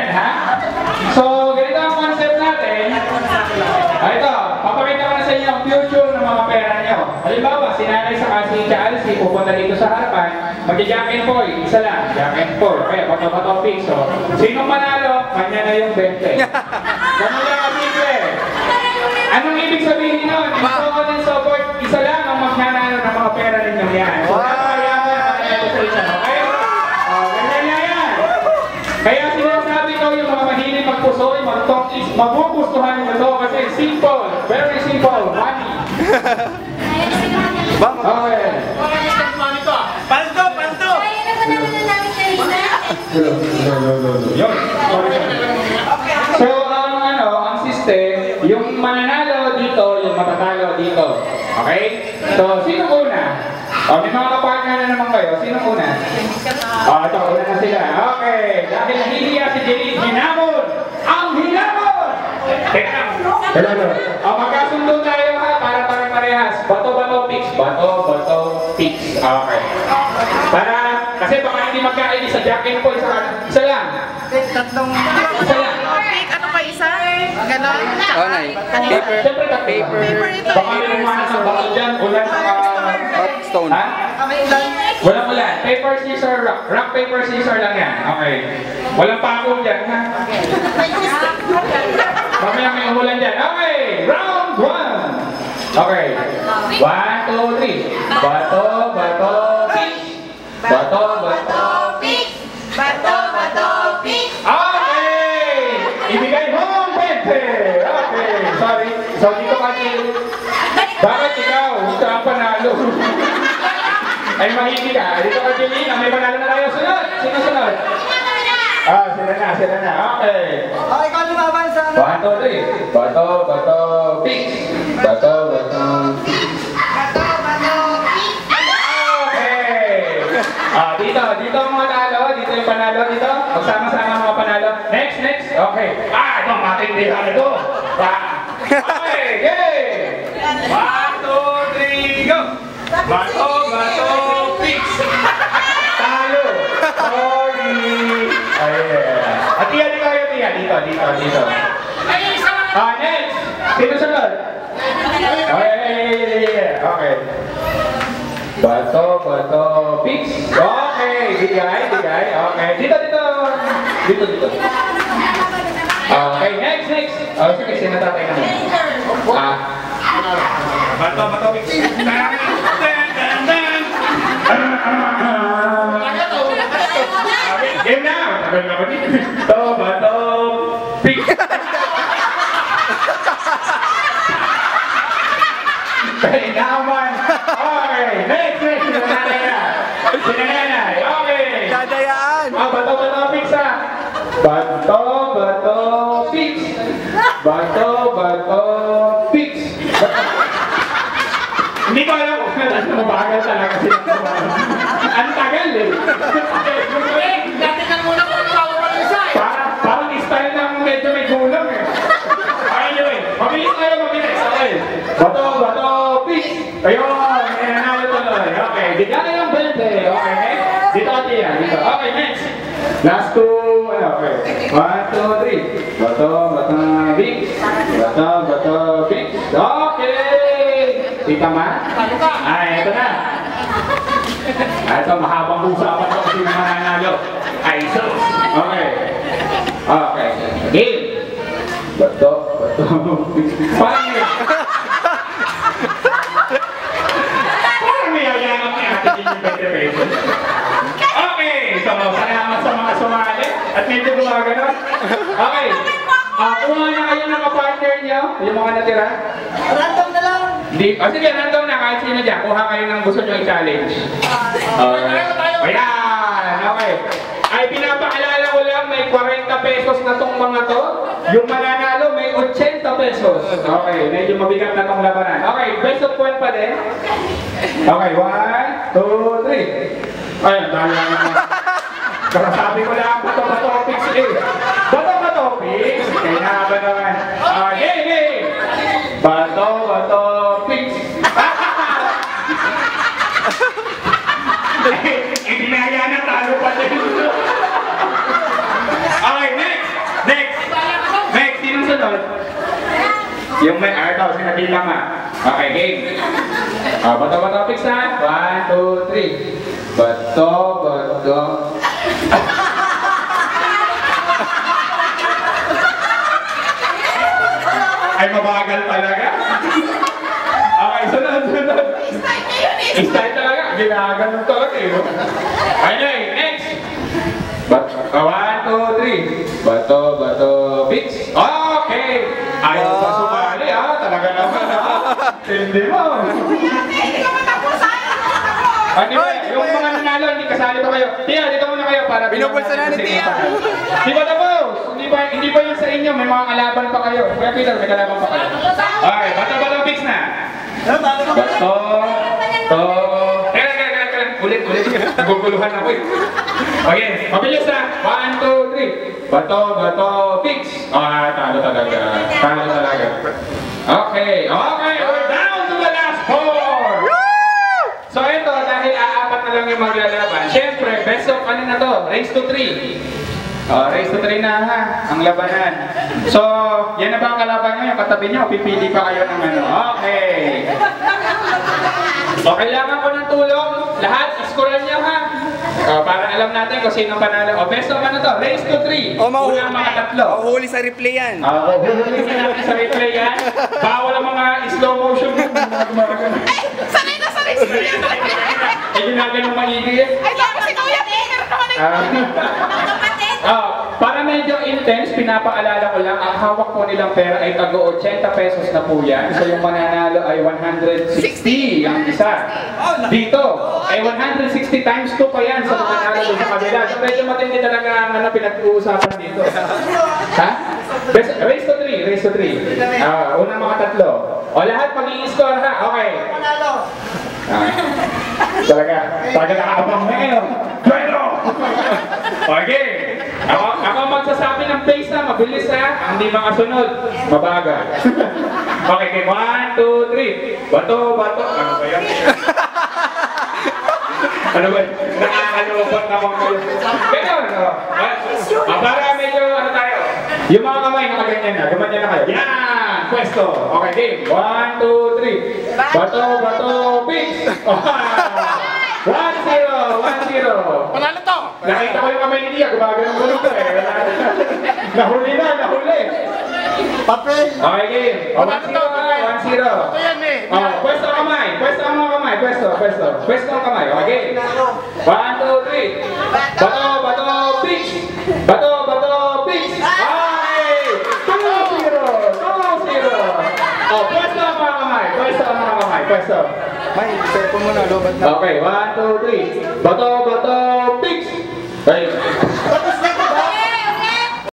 yan, ha? So, ganito ang concept natin. Ito, papakita ko na sa inyo ang future ng mga pera nyo. Halimbawa, si nanay sa si Chelsea, pupunta dito sa harapan, mag-jack and boy, isa lang, jack and boy. Kaya, bato-bato piso. Sinong manalo, kanya na yung 20. Ganun lang ang simple. Anong ibig sabihin nun? In so on and so forth, isa lang ang magnanalo ng mga pera ninyo yan. So, napakayaman ang manalo sa isa, okay? Ganyan na yan. Kaya sinasabi ko yung mga mahilig magpusoy, magtongis, magugustuhan nyo ito kasi simple, very simple, money. Okay. Paldo! Paldo! Yun. So, ang system, yung mananalo dito, yung matatalo dito. Okay? So, sino una? May mga kapartner na naman kayo. Sino una? Ito, una na sila. Okay. Dahil nahihiya si Jenny, hinamon! Ang hinamon! Teka. Magkasundo tayo ha, para parehas. Bato-bato fix. Bato-bato fix. Okay. Kasi baka hindi magkaili sa Jack and Paul sa isa lang. Tatlong... Isa lang. Ano pa isa? Ganon? Okay. Paper. Siyempre Paper. ito. Baka may lumahan ng bakal dyan. Ulan Stone. Ha? Walang ulan. Paper, scissor, rock. Rock, paper, scissor lang yan. Okay. Walang pako dyan, ha? Mamaya may umulan dyan. Okay. Round 1. Okay. 1, 2, 3. Bato, bato, pitch. Bato, bato, pitch. Bato, bato, pitch. Okay! Ibigay mo ang 20! Okay, sorry. So, dito ka, Jill. Bakit ikaw? Gusto ang panalo. Ay, mahindi ka. Dito ka, Jillina. May panalo na tayo. Sunod! Sino sunod? Sila na. Okay. Ikaw lumaban sa... 1, 2, 3. Bato, bato, pitch. Bato, bato, pitch. Bato, bato, pitch. Okay. Dito ang mga talo. Dito yung panalo dito. Magsama-sama ang mga panalo. Next. Okay. Ito ang matindihan ito. Okay, game! 1, 2, 3, go! Bato, bato, pitch! Talo! Sorry! Ayan. Tiya, di kayo, Tiya. Dito. Next! Sino sunod? Okay. Bato, bato, pitch! Okay! Bigay. Okay. Dito. Okay, next. Sige, sinatatay na naman. Bato, pitch! Game na! Tagal na ba dito? Bato, pitch! Kaya naman! Okay, next! Sinanay! Okay! Dadayaan! Bato, pitch ha! Bato, pitch! Bato, pitch! Hindi ko alam kung mabagal talaga sila. Ang tagal eh. Dati ka muna kung tawag mo isa eh. Parang style ng medyo may gulang eh. Anyway, mabilis. Okay. Bato, pitch! Ayun, may nanalo tuloy. Okay, bigay ang 20. Okay, next. Dito ka, Tia. Dito. Okay, next. Last two, okay. 1, 2, 3. Bato, pitch. Bato, pitch. Okay! Kita ma? Ito na. Ito, mahabang usapan ko kasi mananalo. Sus. Okay. Game. Bato, pitch. Parang may ayagang ni Ate Jean yung 20 pesos. Okay. So, salamat sa mga sumali. At medyo gumagano. Okay. Kuha na kayo ng partner niyo. Yung mga natira. Random na lang. Sige, random na kahit sino dyan. Kuha kayo ng gusto nyo i-challenge. Ayan. Okay. Ay, pinapaalala ko lang, may 40 pesos na tong mga to. Yung mananalo, may 80 pesos. Okay, medyo mabigat na tong labanan. Okay, best of 1 pa din. Okay, 1, 2, 3. Ayan, dahil lang naman. Sabi ko lang, bato-bato fix eh. Bato-bato fix. Kaya nga ba naman? Hey! Bato-bato fix. Dinaya na talo pa din. Okay, next. Yung may ito, sinabi lang ha. Okay, game. Bato-bato fix na. 1, 2, 3. Bato-bato. Ay, mabagal talaga. Okay, sunod. Style talaga. Ginaganon talaga eh. Okay, next. 1, 2, 3. Bato-bato fix. Okay. Ayaw pa sumali ha. Talaga naman ha. Hindi mo. Ano ba? Yung mga nanalo, hindi kasali pa kayo. Tia, dito muna kayo para Binubulsa na ni Tia. Di ba tapos? Hindi pa yun sa inyo. May mga kalaban pa kayo. Kuya Peter, may kalaban pa kayo. Okay, bato-bato fix na. Bato. Ulit. Naguguluhan ako eh. Okay, mabilis na. 1, 2, 3. Bato, fix. Talo talaga. Okay, we're down to the last 4. So ito, dahil aapat na lang yung maglalaban. Siyempre, best of ano na to? Race to 3. Race to 3 na ha, ang labanan. So, yan na ba ang kalaban nyo? Yung katabi nyo, pipili pa kayo ng ano. Okay. So, kailangan ko ng tulong. Lahat, iskuran nyo ha. Para alam natin kung sino panalo. Best of ano to? Race to 3. Unang mga tatlo. Mahuhuli sa replay yan. Huhulisin natin sa replay yan. Bawal ang mga slow motion. Sanay na sa race na yan. Ginaganong maigi eh. Ay, tapos si Kuya Peter naman Para medyo intense, pinapaalala ko lang, ang hawak po nilang pera ay tago 80 pesos na po yan. So yung mananalo ay 160 ang isa. Dito, ay 160 times 2 pa yan sa mananalo doon sa kabila. So medyo matindi talaga ang pinag-uusapan dito. Ha? Race to 3. Unang mga tatlo. O lahat mag-i-score ha? Okay. Talaga nakaabang na kayo. Bueno! Okay. Ako magsasabi ng pace na mabilis ha. Hindi makasunod. Mabagal. Okay, 1, 2, 3. Bato. Ano ba yan? Ano ba? Nakakalubot naman kayo. Ganun. Para medyo ano tayo. Yung mga kamay nakaganyan na. Gumanyan na kayo. Yan! Pwesto. Okay, game. 1, 2, 3. Bato, fix. 1-0. Panalo to. Nakita ko yung kamay ni Tia. Gumaganong ka eh. Nahuli. Papel. Okay, game. 1-0. Ito yan eh. Pwesto ang kamay. Pwesto ang kamay. Okay. 1, 2, 3. Bato, fix. Bato, fix. Okay. 2-0. Pwesto ang mga kamay. Pwesto. May, cellphone mo na, lobat na. Okay, 1, 2, 3. Bato,